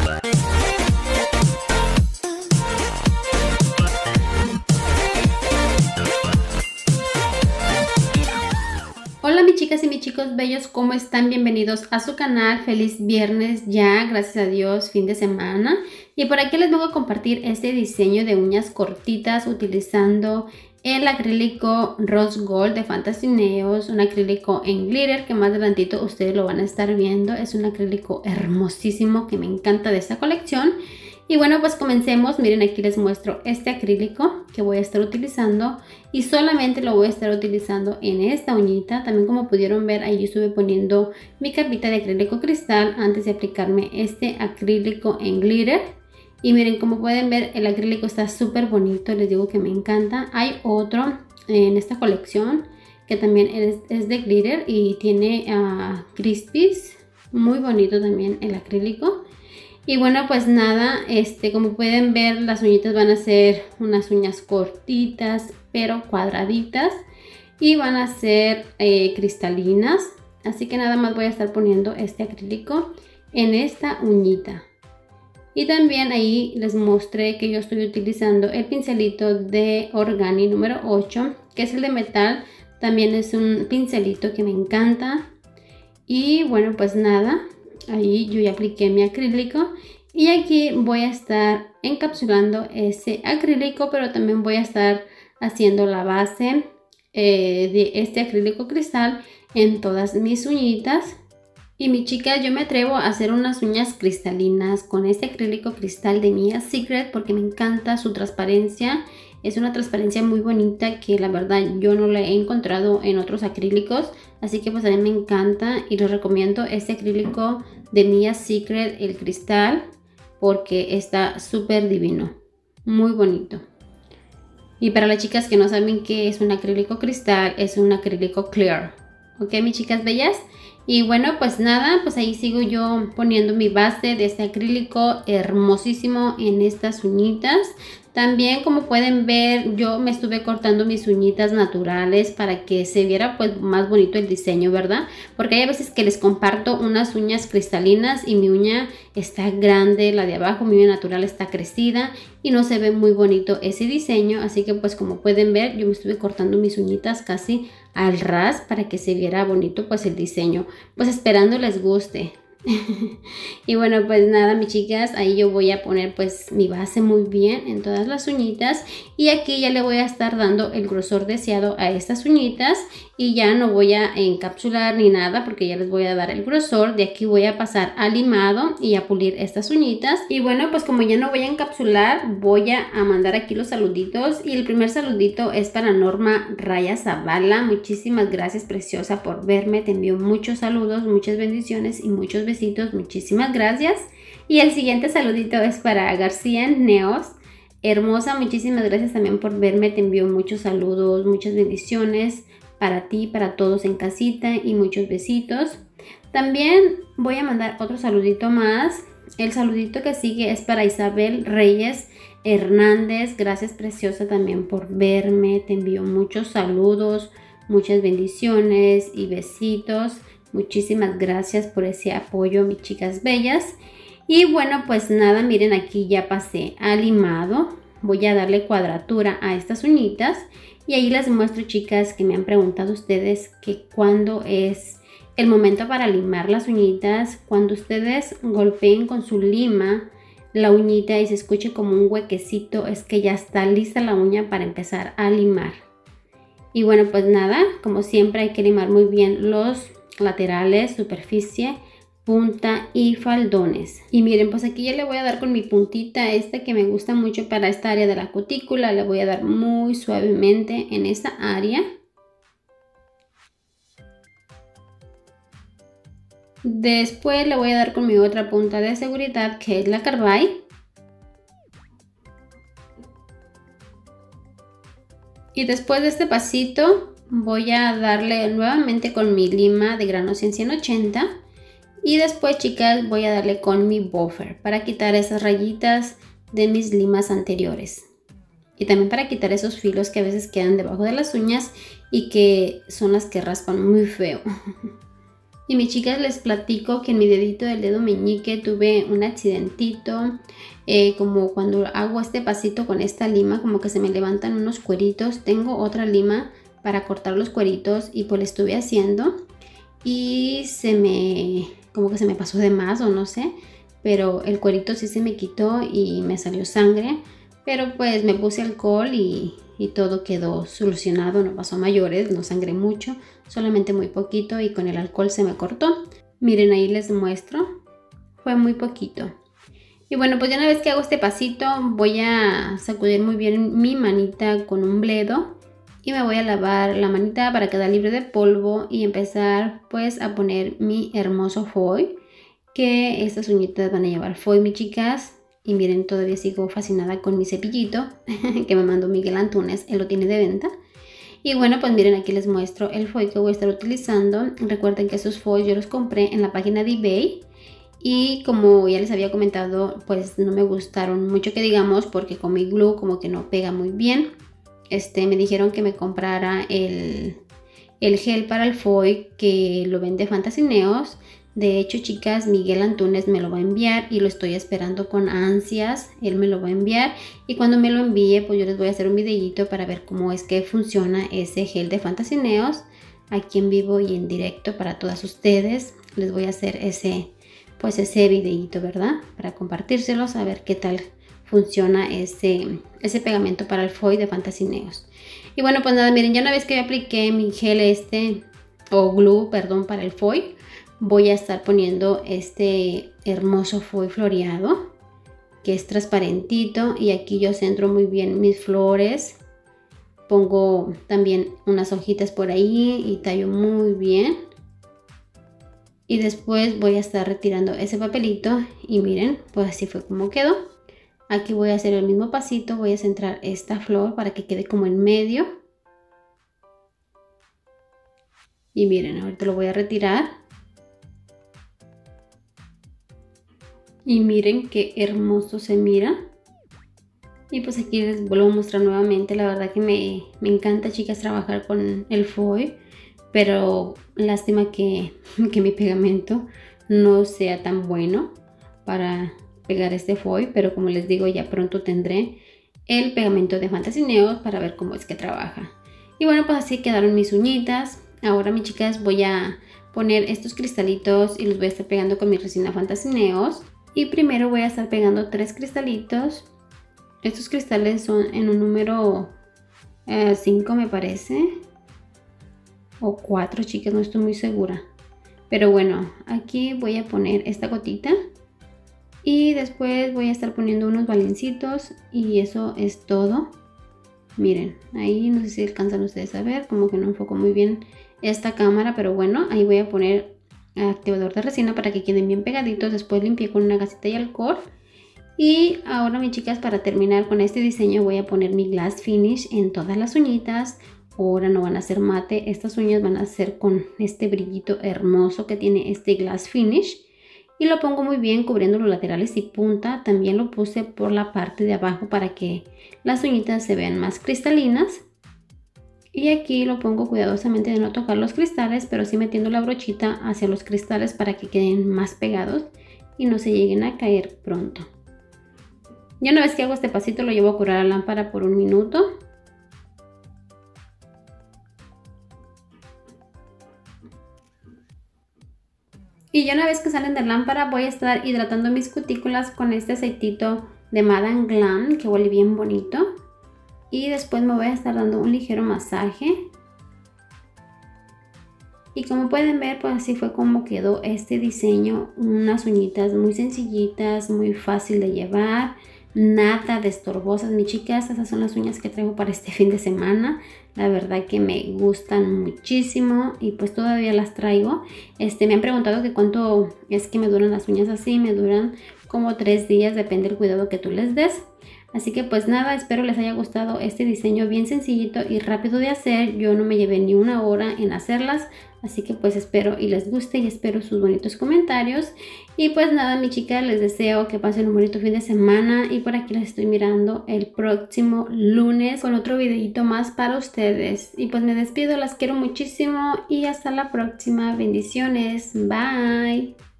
Hola mis chicas y mis chicos bellos, ¿cómo están? Bienvenidos a su canal. Feliz viernes ya, gracias a Dios, fin de semana. Y por aquí les vengo a compartir este diseño de uñas cortitas utilizando el acrílico Rose Gold de Fantasy Nails, un acrílico en glitter que más adelantito ustedes lo van a estar viendo. Es un acrílico hermosísimo que me encanta de esta colección. Y bueno, pues comencemos. Miren, aquí les muestro este acrílico que voy a estar utilizando y solamente lo voy a estar utilizando en esta uñita. También, como pudieron ver, ahí yo estuve poniendo mi capita de acrílico cristal antes de aplicarme este acrílico en glitter. Y miren, como pueden ver, el acrílico está súper bonito, les digo que me encanta. Hay otro en esta colección que también es de glitter y tiene crispies, muy bonito también el acrílico. Y bueno, pues nada, como pueden ver, las uñitas van a ser unas uñas cortitas pero cuadraditas y van a ser cristalinas. Así que nada más voy a estar poniendo este acrílico en esta uñita. Y también ahí les mostré que yo estoy utilizando el pincelito de Organi número 8, que es el de metal. También es un pincelito que me encanta. Y bueno, pues nada, ahí yo ya apliqué mi acrílico y aquí voy a estar encapsulando ese acrílico, pero también voy a estar haciendo la base de este acrílico cristal en todas mis uñitas. Y mi chica, yo me atrevo a hacer unas uñas cristalinas con este acrílico cristal de Mia Secret porque me encanta su transparencia. Es una transparencia muy bonita que la verdad yo no la he encontrado en otros acrílicos. Así que pues a mí me encanta y les recomiendo este acrílico de Mia Secret, el cristal, porque está súper divino. Muy bonito. Y para las chicas que no saben qué es un acrílico cristal, es un acrílico clear. ¿Ok, mis chicas bellas? Y bueno, pues nada, pues ahí sigo yo poniendo mi base de este acrílico hermosísimo en estas uñitas. También, como pueden ver, yo me estuve cortando mis uñitas naturales para que se viera pues más bonito el diseño, ¿verdad? Porque hay veces que les comparto unas uñas cristalinas y mi uña está grande, la de abajo, mi uña natural está crecida y no se ve muy bonito ese diseño. Así que pues como pueden ver, yo me estuve cortando mis uñitas casi al ras para que se viera bonito pues el diseño, pues esperando les guste. Y bueno, pues nada, mis chicas, ahí yo voy a poner pues mi base muy bien en todas las uñitas y aquí ya le voy a estar dando el grosor deseado a estas uñitas y ya no voy a encapsular ni nada porque ya les voy a dar el grosor. De aquí voy a pasar al limado y a pulir estas uñitas. Y bueno, pues como ya no voy a encapsular, voy a mandar aquí los saluditos y el primer saludito es para Norma Raya Zavala. Muchísimas gracias, preciosa, por verme. Te envío muchos saludos, muchas bendiciones y muchos besitos. Muchísimas gracias. Y el siguiente saludito es para García Neos. Hermosa, muchísimas gracias también por verme. Te envío muchos saludos, muchas bendiciones para ti, para todos en casita y muchos besitos. También voy a mandar otro saludito más. El saludito que sigue es para Isabel Reyes Hernández. Gracias, preciosa, también por verme. Te envío muchos saludos, muchas bendiciones y besitos. Muchísimas gracias por ese apoyo, mis chicas bellas. Y bueno, pues nada, miren, aquí ya pasé al limado. Voy a darle cuadratura a estas uñitas. Y ahí les muestro, chicas, que me han preguntado ustedes que cuándo es el momento para limar las uñitas. Cuando ustedes golpeen con su lima la uñita y se escuche como un huequecito, es que ya está lista la uña para empezar a limar. Y bueno, pues nada, como siempre hay que limar muy bien los laterales, superficie, punta y faldones. Y miren, pues aquí ya le voy a dar con mi puntita esta que me gusta mucho para esta área de la cutícula. Le voy a dar muy suavemente en esta área. Después le voy a dar con mi otra punta de seguridad, que es la Carbide. Y después de este pasito voy a darle nuevamente con mi lima de grano 100-180. Y después, chicas, voy a darle con mi buffer para quitar esas rayitas de mis limas anteriores. Y también para quitar esos filos que a veces quedan debajo de las uñas y que son las que raspan muy feo. Y mis chicas, les platico que en mi dedito del dedo meñique tuve un accidentito. Como cuando hago este pasito con esta lima, como que se me levantan unos cueritos. Tengo otra lima para cortar los cueritos y pues lo estuve haciendo. Y como que se me pasó de más o no sé. Pero el cuerito sí se me quitó y me salió sangre. Pero pues me puse alcohol y todo quedó solucionado, no pasó a mayores, no sangré mucho, solamente muy poquito y con el alcohol se me cortó. Miren, ahí les muestro, fue muy poquito. Y bueno, pues ya una vez que hago este pasito, voy a sacudir muy bien mi manita con un bledo y me voy a lavar la manita para quedar libre de polvo y empezar pues a poner mi hermoso foil, que estas uñitas van a llevar foil, mis chicas. Y miren, todavía sigo fascinada con mi cepillito que me mandó Miguel Antunes, él lo tiene de venta. Y bueno, pues miren, aquí les muestro el foil que voy a estar utilizando. Recuerden que esos foils yo los compré en la página de eBay. Y como ya les había comentado, pues no me gustaron mucho que digamos, porque con mi glue como que no pega muy bien. Me dijeron que me comprara el gel para el foil que lo vende Fantasy Neos. De hecho, chicas, Miguel Antunes me lo va a enviar y lo estoy esperando con ansias. Él me lo va a enviar y cuando me lo envíe, pues yo les voy a hacer un videito para ver cómo es que funciona ese gel de Fantasy Neos aquí en vivo y en directo para todas ustedes. Les voy a hacer ese videito, ¿verdad? Para compartírselos, a ver qué tal funciona ese pegamento para el foil de Fantasy Neos. Y bueno, pues nada, miren, ya una vez que yo apliqué mi gel o glue, perdón, para el foil, voy a estar poniendo este hermoso foil floreado que es transparentito y aquí yo centro muy bien mis flores. Pongo también unas hojitas por ahí y tallo muy bien. Y después voy a estar retirando ese papelito y miren, pues así fue como quedó. Aquí voy a hacer el mismo pasito, voy a centrar esta flor para que quede como en medio. Y miren, ahorita lo voy a retirar. Y miren qué hermoso se mira. Y pues aquí les vuelvo a mostrar nuevamente. La verdad que me encanta, chicas, trabajar con el foil. Pero lástima que mi pegamento no sea tan bueno para pegar este foil. Pero como les digo, ya pronto tendré el pegamento de Fantasy Neos para ver cómo es que trabaja. Y bueno, pues así quedaron mis uñitas. Ahora, mis chicas, voy a poner estos cristalitos y los voy a estar pegando con mi resina Fantasy Neos. Y primero voy a estar pegando 3 cristalitos. Estos cristales son en un número 5 me parece. O 4, chicas, no estoy muy segura. Pero bueno, aquí voy a poner esta gotita. Y después voy a estar poniendo unos baloncitos. Y eso es todo. Miren, ahí no sé si alcanzan ustedes a ver. Como que no enfoco muy bien esta cámara. Pero bueno, ahí voy a poner activador de resina para que queden bien pegaditos. Después limpié con una gasita y alcohol. Y ahora, mis chicas, para terminar con este diseño voy a poner mi glass finish en todas las uñitas. Ahora no van a ser mate, estas uñas van a ser con este brillito hermoso que tiene este glass finish. Y lo pongo muy bien cubriendo los laterales y punta. También lo puse por la parte de abajo para que las uñitas se vean más cristalinas. Y aquí lo pongo cuidadosamente de no tocar los cristales, pero sí metiendo la brochita hacia los cristales para que queden más pegados y no se lleguen a caer pronto. Ya una vez que hago este pasito lo llevo a curar a la lámpara por 1 minuto. Y ya una vez que salen de la lámpara voy a estar hidratando mis cutículas con este aceitito de Madame Glam que huele bien bonito. Y después me voy a estar dando un ligero masaje. Y como pueden ver, pues así fue como quedó este diseño. Unas uñitas muy sencillitas, muy fácil de llevar. Nada de estorbosas, mis chicas. Esas son las uñas que traigo para este fin de semana. La verdad que me gustan muchísimo y pues todavía las traigo. Me han preguntado que cuánto es que me duran las uñas así. Me duran como 3 días, depende del cuidado que tú les des. Así que pues nada, espero les haya gustado este diseño bien sencillito y rápido de hacer. Yo no me llevé ni una hora en hacerlas, así que pues espero y les guste y espero sus bonitos comentarios. Y pues nada, mi chica, les deseo que pasen un bonito fin de semana y por aquí les estoy mirando el próximo lunes con otro videito más para ustedes. Y pues me despido, las quiero muchísimo y hasta la próxima. Bendiciones, bye.